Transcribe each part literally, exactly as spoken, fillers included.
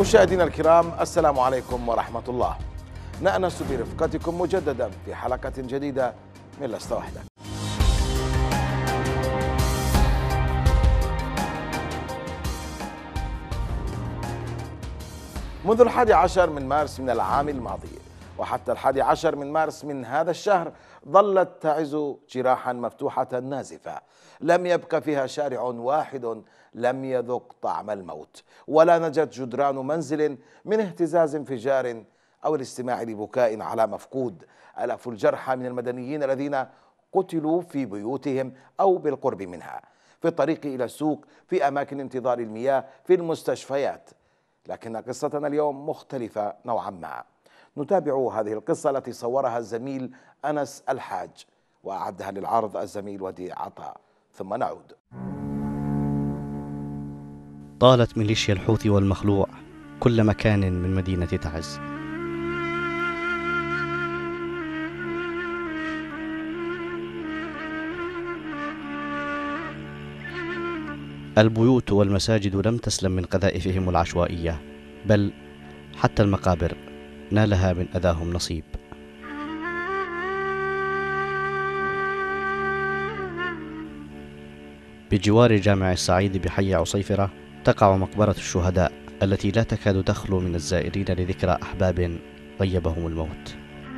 مشاهدينا الكرام، السلام عليكم ورحمة الله. نأنس برفقتكم مجددا في حلقة جديدة من لست وحدك. منذ الحادي عشر من مارس من العام الماضي وحتى الحادي عشر من مارس من هذا الشهر ظلت تعز جراحا مفتوحة نازفة، لم يبق فيها شارع واحد لم يذق طعم الموت، ولا نجت جدران منزل من اهتزاز انفجار أو الاستماع لبكاء على مفقود. آلاف الجرحى من المدنيين الذين قتلوا في بيوتهم أو بالقرب منها، في الطريق إلى السوق، في أماكن انتظار المياه، في المستشفيات. لكن قصتنا اليوم مختلفة نوعا ما. نتابع هذه القصة التي صورها الزميل أنس الحاج وأعدها للعرض الزميل وديع عطاء، ثم نعود. طالت ميليشيا الحوثي والمخلوع كل مكان من مدينة تعز. البيوت والمساجد لم تسلم من قذائفهم العشوائية، بل حتى المقابر نالها من أذاهم نصيب. بجوار جامع السعيد بحي عصيفرة تقع مقبرة الشهداء التي لا تكاد تخلو من الزائرين لذكرى أحباب غيبهم الموت.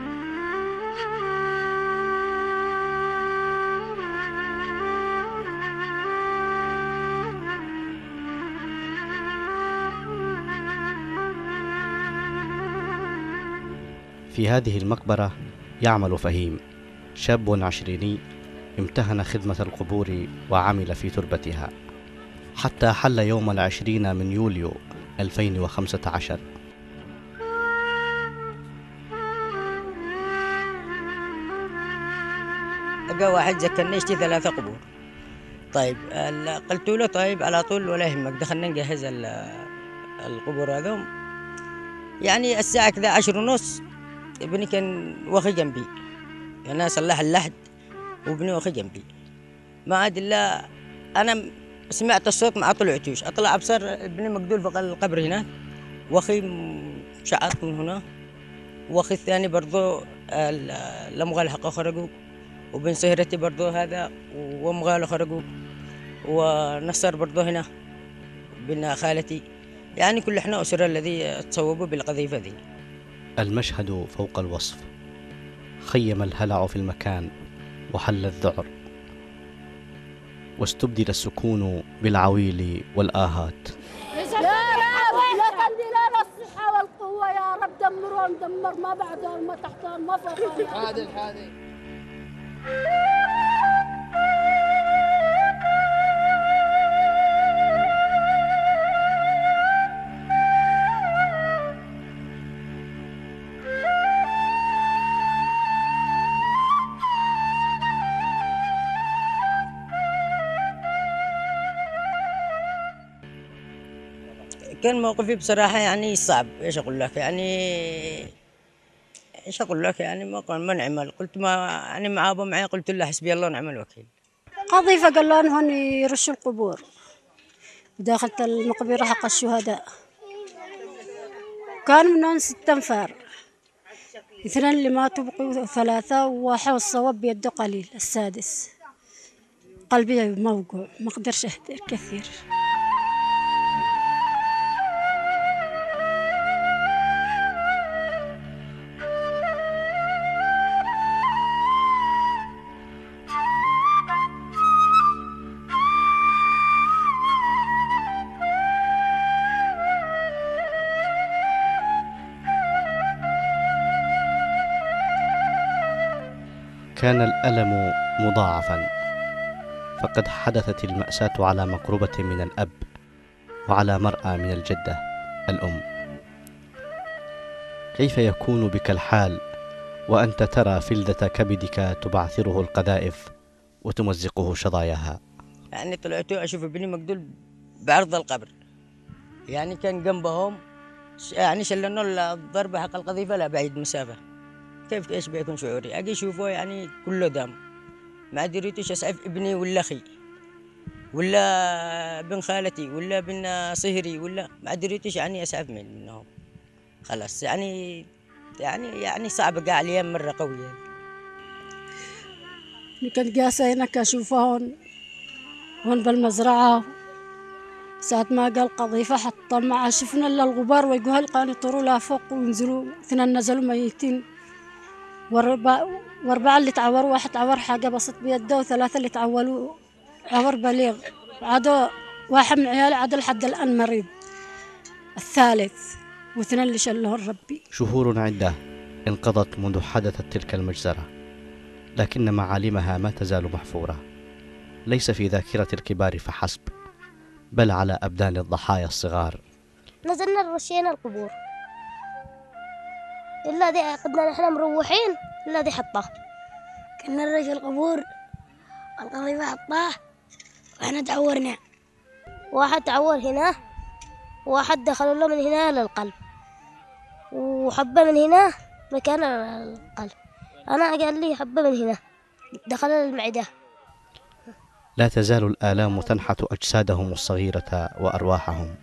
في هذه المقبرة يعمل فهيم، شاب عشريني امتهن خدمة القبور وعمل في تربتها حتى حل يوم العشرين من يوليو ألفين وخمسة عشر. لقى واحد ذكرني اشتي ثلاثة قبور. طيب قلت له طيب على طول ولا يهمك، دخلنا نجهز القبور هذوم. يعني الساعة كذا عشر ونص ابني كان واخي جنبي، أنا صلح اللحد وابني واخي جنبي. ما عاد إلا أنا سمعت الصوت ما طلعتوش، أطلع أبصر ابني مقتول فوق القبر هناك، واخي شعط من هنا، واخي الثاني برضو الأمغال حقه خرجوا، وبن سهرتي برضو هذا وأمغاله خرجوا، ونصر برضو هنا بن خالتي. يعني كل احنا أسرة الذي تصوبوا بالقذيفة ذي. المشهد فوق الوصف، خيم الهلع في المكان وحل الذعر، واستبدل السكون بالعويل والآهات. يا رب لا تندي لنا الصحة والقوة يا رب، دمرهم دمر ما بعدهم ما تحتهم ما فوقهم. حاضر حاضر. كان موقفي بصراحة يعني صعب، ايش اقول لك، يعني ايش اقول لك، يعني ما كان ما نعمل. قلت ما يعني مع ابو معي، قلت له حسبي الله ونعم الوكيل. قضيفة قال لهم هون يرشوا القبور داخل المقبرة حق الشهداء، كان منهم ست انفار، اثنين اللي ماتوا بقوا ثلاثة، وواحد الصواب بيده قليل السادس. قلبي موجوع ما اقدرش اهدر كثير. كان الألم مضاعفا، فقد حدثت المأساة على مقربة من الأب وعلى مرأى من الجدة الأم. كيف يكون بك الحال وأنت ترى فلذة كبدك تبعثره القذائف وتمزقه شظاياها؟ يعني طلعت أشوف ابني مقتول بعرض القبر، يعني كان جنبهم، يعني شلنا الضربة حق القذيفة لا بعيد مسافة. كيف ايش بيكون شعوري؟ اجي اشوفه يعني كله دم، ما دريتش اسعف ابني ولا اخي، ولا بن خالتي ولا بن صهري ولا ما دريتش يعني أسعف منهم. خلاص يعني يعني يعني صعب قاع الأيام مرة قوية. كنت قاسة هناك أشوفهن هون بالمزرعة، ساعة ما قال قضيفة حتى ما شفنا إلا الغبار ويقول هلقان يطيروا لها فوق وينزلوا، اثنين نزلوا ميتين، وأربعة وأربعة اللي تعوروا، واحد تعور حاجة بسيط بيده، وثلاثة اللي تعوروا عور بليغ. عادوا واحد من عيالي عاد لحد الآن مريض، الثالث، واثنين اللي شلوه ربي. شهور عدة انقضت منذ حدثت تلك المجزرة، لكن معالمها ما تزال محفورة، ليس في ذاكرة الكبار فحسب، بل على أبدان الضحايا الصغار. نزلنا رشينا القبور، إلا دي قدنا نحن مروحين إلا دي حطاه. كنا نرجع القبور القضيفة حطاه وإحنا تعورنا. واحد تعور هنا، واحد دخلوا له من هنا للقلب، وحبة من هنا مكان القلب. أنا قال لي حبة من هنا دخل المعدة. لا تزال الآلام تنحت أجسادهم الصغيرة وأرواحهم.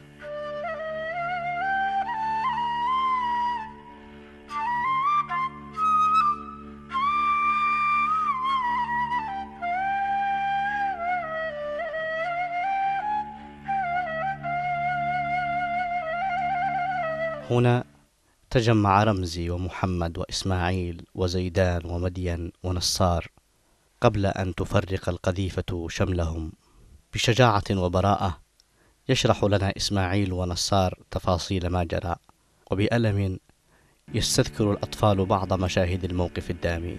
هنا تجمع رمزي ومحمد وإسماعيل وزيدان ومدين ونصار قبل أن تفرق القذيفة شملهم. بشجاعة وبراءة يشرح لنا إسماعيل ونصار تفاصيل ما جرى، وبألم يستذكر الأطفال بعض مشاهد الموقف الدامي.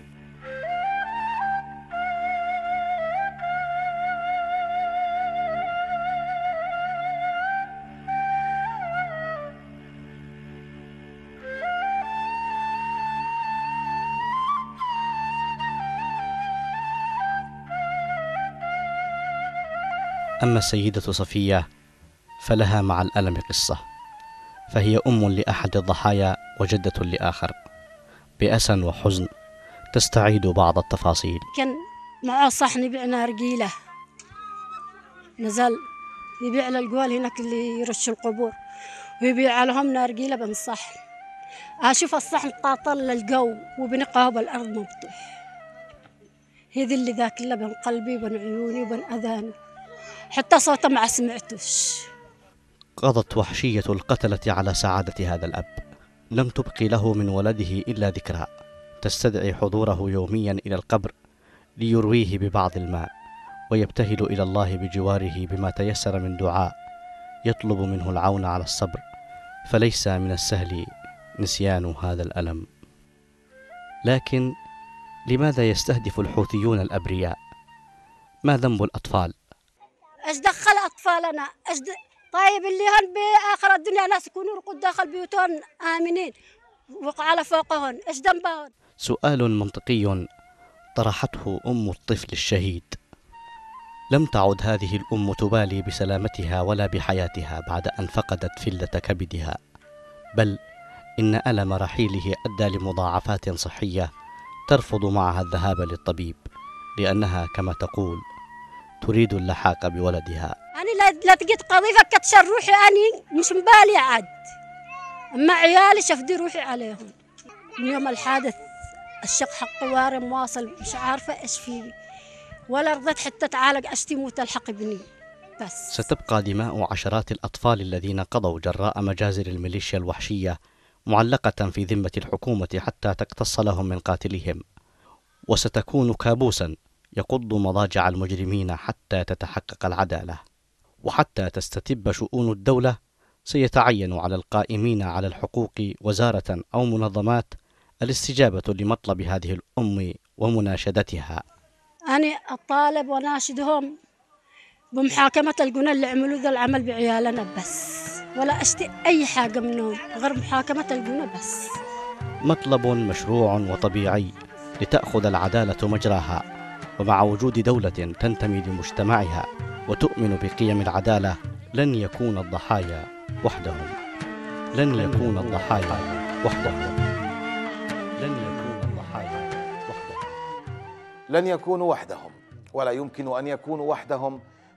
أما السيدة صفية فلها مع الألم قصة، فهي أم لأحد الضحايا وجدة لآخر. بأسى وحزن تستعيد بعض التفاصيل. كان معاه صحن يبيع نارجيلة، نزل يبيع للقوال هناك اللي يرش القبور، ويبيع لهم نارجيلة بالصحن. أشوف الصحن طاطل للجو وبنقاه بالأرض مفتوح. هذي اللي ذاك اللي بين قلبي وبين عيوني وبين أذاني، حتى صوته ما سمعتوش. قضت وحشية القتلة على سعادة هذا الأب، لم تبقي له من ولده إلا ذكرى، تستدعي حضوره يوميا إلى القبر ليرويه ببعض الماء، ويبتهل إلى الله بجواره بما تيسر من دعاء يطلب منه العون على الصبر، فليس من السهل نسيان هذا الألم. لكن لماذا يستهدف الحوثيون الأبرياء؟ ما ذنب الأطفال؟ ايش دخل اطفالنا؟ ايش د... طيب اللي هن باخر الدنيا ناس يكونوا يرقدوا داخل بيوتهم امنين وقع على فوقهن، ايش ذنبهن؟ سؤال منطقي طرحته ام الطفل الشهيد. لم تعد هذه الام تبالي بسلامتها ولا بحياتها بعد ان فقدت فله كبدها، بل ان الم رحيله ادى لمضاعفات صحيه ترفض معها الذهاب للطبيب، لانها كما تقول تريد اللحاق بولدها. أنا لا لا تجد قضيفة كتشر روحي، أنا مش مبالي عاد، أما عيالي شفدي روحي عليهم. من يوم الحادث الشق حقي وارم واصل، مش عارفة إيش فيه، ولا رضيت حتى تعالج أشتي موت الحق ابني. بس ستبقى دماء عشرات الأطفال الذين قضوا جراء مجازر الميليشيا الوحشية معلقة في ذمة الحكومة حتى تقتص لهم من قاتلهم، وستكون كابوسا يقض مضاجع المجرمين حتى تتحقق العدالة. وحتى تستتب شؤون الدولة سيتعين على القائمين على الحقوق وزارة أو منظمات الاستجابة لمطلب هذه الأم ومناشدتها. أنا أطالب وناشدهم بمحاكمة الجنى اللي عملوا ذا العمل بعيالنا بس، ولا أشتي أي حاجة منهم غير محاكمة الجنى بس. مطلب مشروع وطبيعي لتأخذ العدالة مجراها، ومع وجود دولة تنتمي لمجتمعها وتؤمن بقيم العدالة لن يكون الضحايا وحدهم. لن يكون الضحايا وحدهم. لن يكون الضحايا وحدهم. لن يكونوا وحدهم، ولا يمكن أن يكونوا وحدهم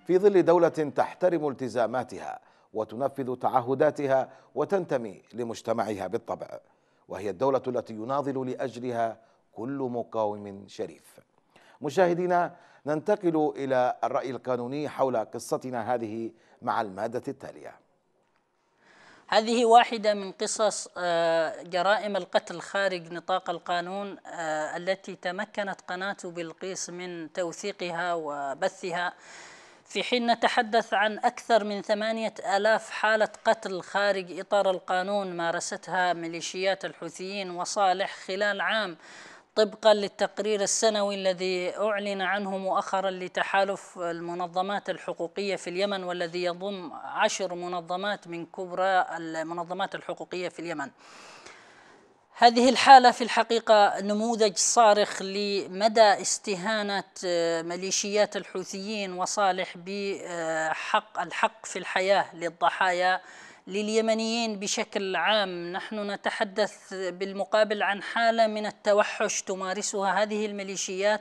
في ظل دولة تحترم التزاماتها وتنفذ تعهداتها وتنتمي لمجتمعها بالطبع، وهي الدولة التي يناضل لأجلها كل مقاوم شريف. مشاهدينا، ننتقل إلى الرأي القانوني حول قصتنا هذه مع المادة التالية. هذه واحدة من قصص جرائم القتل خارج نطاق القانون التي تمكنت قناة بلقيس من توثيقها وبثها، في حين نتحدث عن أكثر من ثمانية آلاف حالة قتل خارج إطار القانون مارستها ميليشيات الحوثيين وصالح خلال عام، طبقا للتقرير السنوي الذي أعلن عنه مؤخرا لتحالف المنظمات الحقوقية في اليمن، والذي يضم عشر منظمات من كبرى المنظمات الحقوقية في اليمن. هذه الحالة في الحقيقة نموذج صارخ لمدى استهانة ميليشيات الحوثيين وصالح بحق الحق في الحياة للضحايا لليمنيين بشكل عام. نحن نتحدث بالمقابل عن حالة من التوحش تمارسها هذه الميليشيات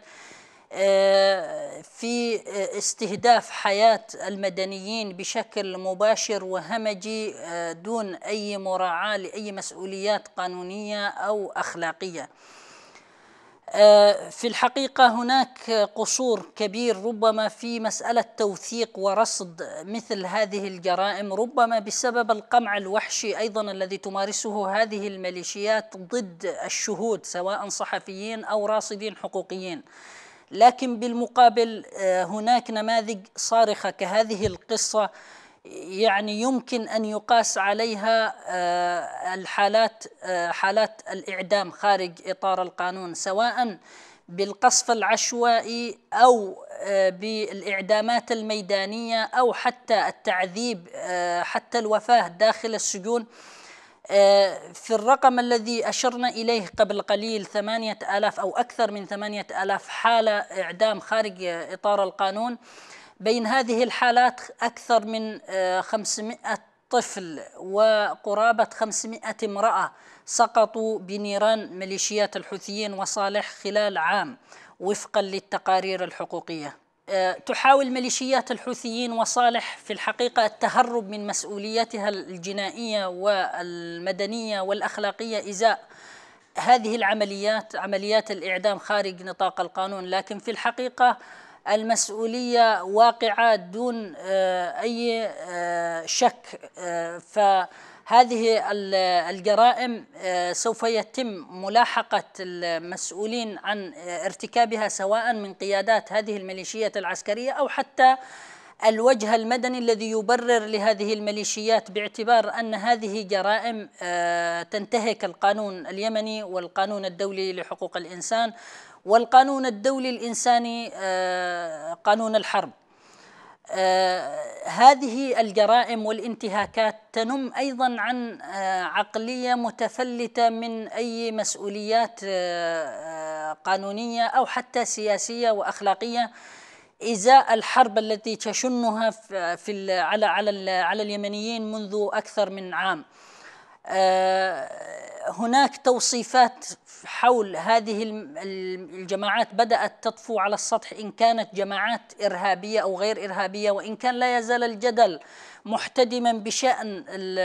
في استهداف حياة المدنيين بشكل مباشر وهمجي دون أي مراعاة لأي مسؤوليات قانونية أو أخلاقية. في الحقيقة هناك قصور كبير ربما في مسألة توثيق ورصد مثل هذه الجرائم، ربما بسبب القمع الوحشي أيضا الذي تمارسه هذه الميليشيات ضد الشهود سواء صحفيين أو راصدين حقوقيين. لكن بالمقابل هناك نماذج صارخة كهذه القصة يعني يمكن أن يقاس عليها الحالات حالات الإعدام خارج إطار القانون، سواء بالقصف العشوائي أو بالإعدامات الميدانية أو حتى التعذيب حتى الوفاة داخل السجون. في الرقم الذي أشرنا إليه قبل قليل ثمانية آلاف أو أكثر من ثمانية آلاف حالة إعدام خارج إطار القانون، بين هذه الحالات أكثر من خمسمائة طفل وقرابة خمسمائة امرأة سقطوا بنيران ميليشيات الحوثيين وصالح خلال عام وفقا للتقارير الحقوقية. تحاول ميليشيات الحوثيين وصالح في الحقيقة التهرب من مسؤولياتها الجنائية والمدنية والأخلاقية إزاء هذه العمليات، عمليات الإعدام خارج نطاق القانون، لكن في الحقيقة المسؤولية واقعة دون أي شك. فهذه الجرائم سوف يتم ملاحقة المسؤولين عن ارتكابها سواء من قيادات هذه الميليشيات العسكرية أو حتى الوجه المدني الذي يبرر لهذه الميليشيات، باعتبار أن هذه جرائم تنتهك القانون اليمني والقانون الدولي لحقوق الإنسان والقانون الدولي الإنساني قانون الحرب. هذه الجرائم والانتهاكات تنم أيضا عن عقلية متفلتة من أي مسؤوليات قانونية أو حتى سياسية وأخلاقية إزاء الحرب التي تشنها في على على على اليمنيين منذ أكثر من عام. هناك توصيفات حول هذه الجماعات بدأت تطفو على السطح، إن كانت جماعات إرهابية أو غير إرهابية، وإن كان لا يزال الجدل محتدما بشأن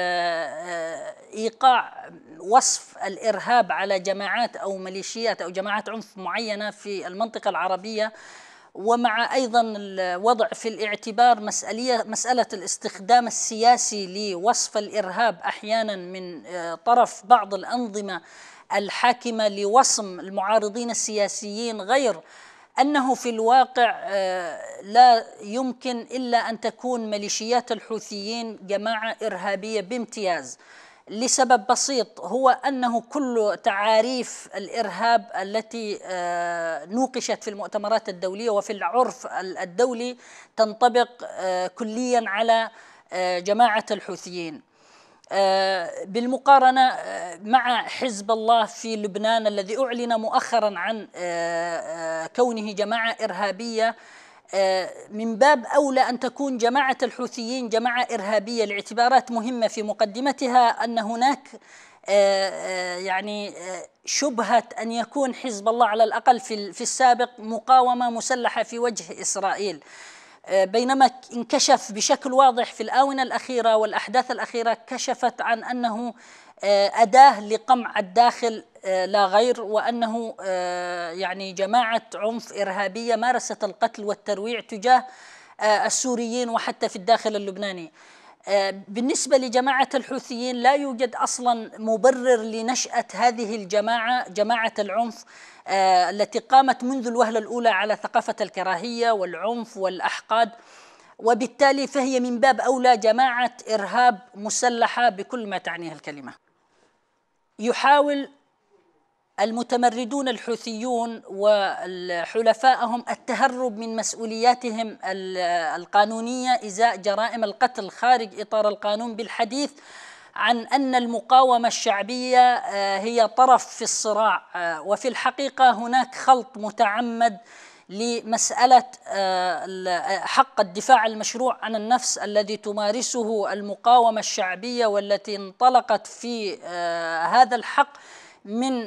إيقاع وصف الإرهاب على جماعات أو ميليشيات أو جماعات عنف معينة في المنطقة العربية، ومع أيضا الوضع في الاعتبار مسألة مسألة الاستخدام السياسي لوصف الإرهاب أحيانا من طرف بعض الأنظمة الحاكمة لوصم المعارضين السياسيين، غير أنه في الواقع لا يمكن إلا أن تكون ميليشيات الحوثيين جماعة إرهابية بامتياز، لسبب بسيط، هو أنه كل تعاريف الإرهاب التي نوقشت في المؤتمرات الدولية وفي العرف الدولي تنطبق كليا على جماعة الحوثيين. بالمقارنة مع حزب الله في لبنان الذي أعلن مؤخرا عن كونه جماعة إرهابية، من باب أولى أن تكون جماعة الحوثيين جماعة إرهابية لاعتبارات مهمة، في مقدمتها أن هناك يعني شبهة أن يكون حزب الله على الأقل في السابق مقاومة مسلحة في وجه إسرائيل. بينما انكشف بشكل واضح في الآونة الأخيرة والأحداث الأخيرة كشفت عن أنه أداة لقمع الداخل لا غير، وأنه يعني جماعة عنف إرهابية مارست القتل والترويع تجاه السوريين وحتى في الداخل اللبناني. بالنسبة لجماعة الحوثيين لا يوجد أصلا مبرر لنشأة هذه الجماعة، جماعة العنف التي قامت منذ الوهلة الأولى على ثقافة الكراهية والعنف والأحقاد، وبالتالي فهي من باب أولى جماعة إرهاب مسلحة بكل ما تعنيه الكلمة. يحاول المتمردون الحوثيون وحلفائهم التهرب من مسؤولياتهم القانونية إزاء جرائم القتل خارج إطار القانون بالحديث عن أن المقاومة الشعبية هي طرف في الصراع، وفي الحقيقة هناك خلط متعمد لمسألة حق الدفاع المشروع عن النفس الذي تمارسه المقاومة الشعبية، والتي انطلقت في هذا الحق من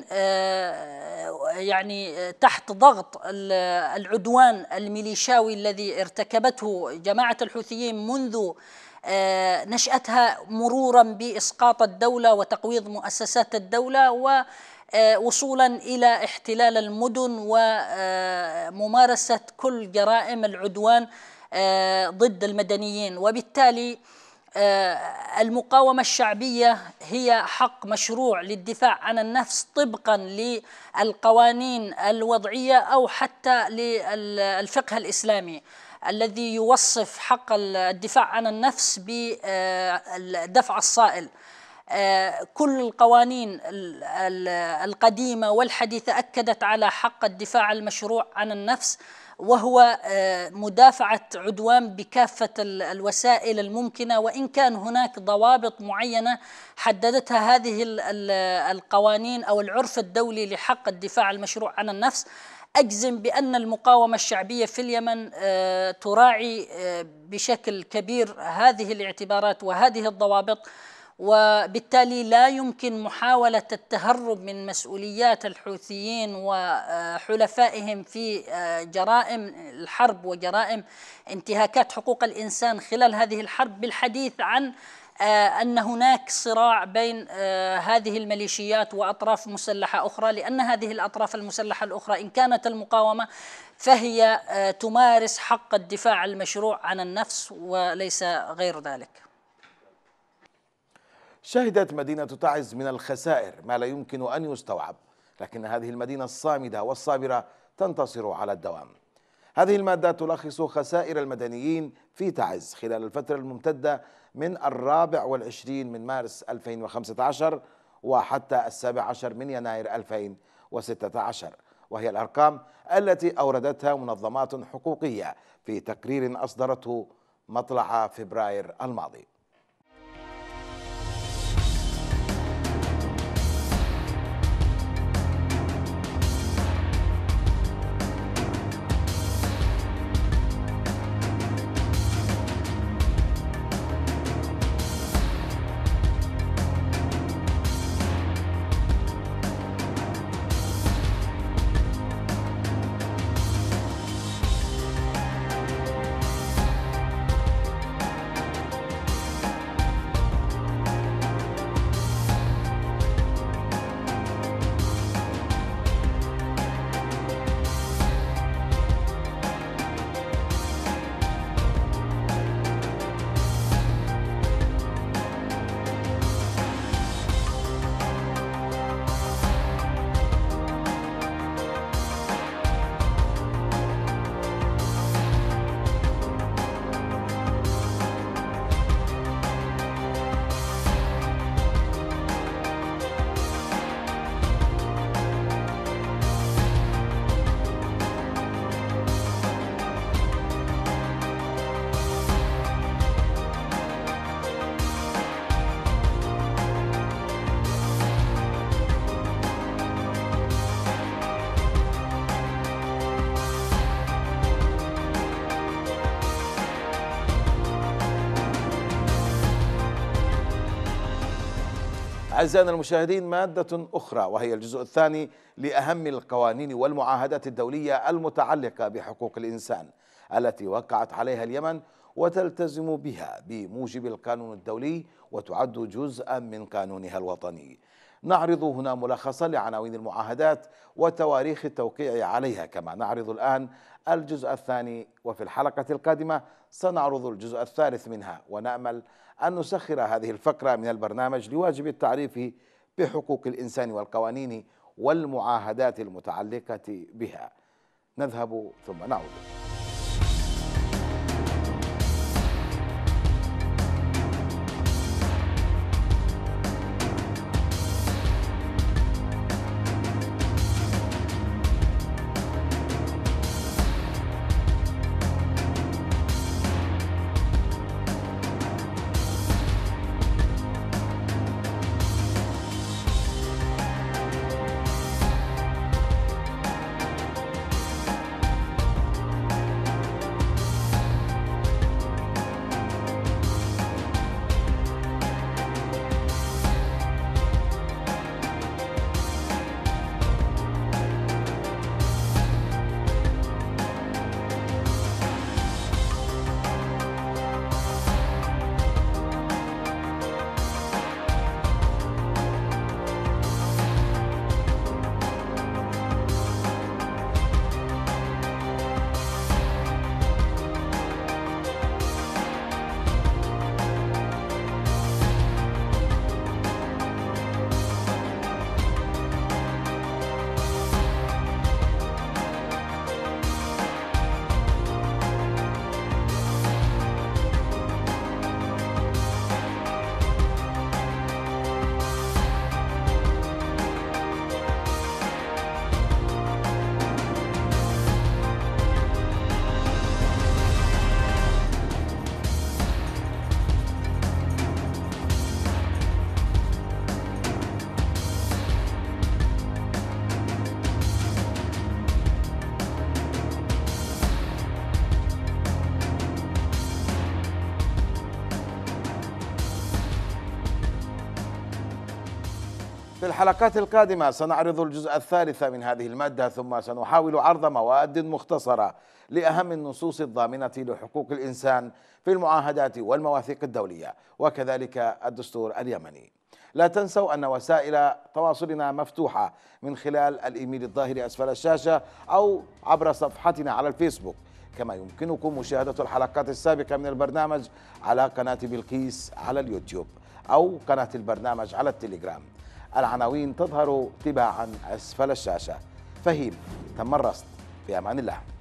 يعني تحت ضغط العدوان الميليشاوي الذي ارتكبته جماعة الحوثيين منذ نشأتها، مرورا بإسقاط الدولة وتقويض مؤسسات الدولة ووصولا إلى احتلال المدن وممارسة كل جرائم العدوان ضد المدنيين. وبالتالي المقاومة الشعبية هي حق مشروع للدفاع عن النفس طبقا للقوانين الوضعية أو حتى للفقه الإسلامي الذي يوصف حق الدفاع عن النفس بدفع الصائل. كل القوانين القديمة والحديثة أكدت على حق الدفاع المشروع عن النفس، وهو مدافعة عدوان بكافة الوسائل الممكنة، وإن كان هناك ضوابط معينة حددتها هذه القوانين أو العرف الدولي لحق الدفاع المشروع عن النفس. أجزم بأن المقاومة الشعبية في اليمن تراعي بشكل كبير هذه الاعتبارات وهذه الضوابط، وبالتالي لا يمكن محاولة التهرب من مسؤوليات الحوثيين وحلفائهم في جرائم الحرب وجرائم انتهاكات حقوق الإنسان خلال هذه الحرب بالحديث عن أن هناك صراع بين هذه الميليشيات وأطراف مسلحة أخرى، لأن هذه الأطراف المسلحة الأخرى إن كانت المقاومة فهي تمارس حق الدفاع المشروع عن النفس وليس غير ذلك. شهدت مدينة تعز من الخسائر ما لا يمكن أن يستوعب، لكن هذه المدينة الصامدة والصابرة تنتصر على الدوام. هذه المادة تلخص خسائر المدنيين في تعز خلال الفترة الممتدة من الرابع والعشرين من مارس ألفين وخمسة عشر وحتى السابع عشر من يناير ألفين وستة عشر، وهي الأرقام التي أوردتها منظمات حقوقية في تقرير أصدرته مطلع فبراير الماضي. أعزائنا المشاهدين، مادة أخرى وهي الجزء الثاني لأهم القوانين والمعاهدات الدولية المتعلقة بحقوق الإنسان التي وقعت عليها اليمن وتلتزم بها بموجب القانون الدولي وتعد جزءا من قانونها الوطني. نعرض هنا ملخصا لعناوين المعاهدات وتواريخ التوقيع عليها، كما نعرض الآن الجزء الثاني، وفي الحلقة القادمة سنعرض الجزء الثالث منها، ونأمل أن نسخر هذه الفقرة من البرنامج لواجب التعريف بحقوق الإنسان والقوانين والمعاهدات المتعلقة بها. نذهب ثم نعود. في الحلقات القادمة سنعرض الجزء الثالث من هذه المادة، ثم سنحاول عرض مواد مختصرة لأهم النصوص الضامنة لحقوق الإنسان في المعاهدات والمواثيق الدولية وكذلك الدستور اليمني. لا تنسوا أن وسائل تواصلنا مفتوحة من خلال الإيميل الظاهر أسفل الشاشة أو عبر صفحتنا على الفيسبوك، كما يمكنكم مشاهدة الحلقات السابقة من البرنامج على قناة بلقيس على اليوتيوب أو قناة البرنامج على التليجرام. العناوين تظهر تباعا أسفل الشاشة. فهيم تم الرصد. في أمان الله.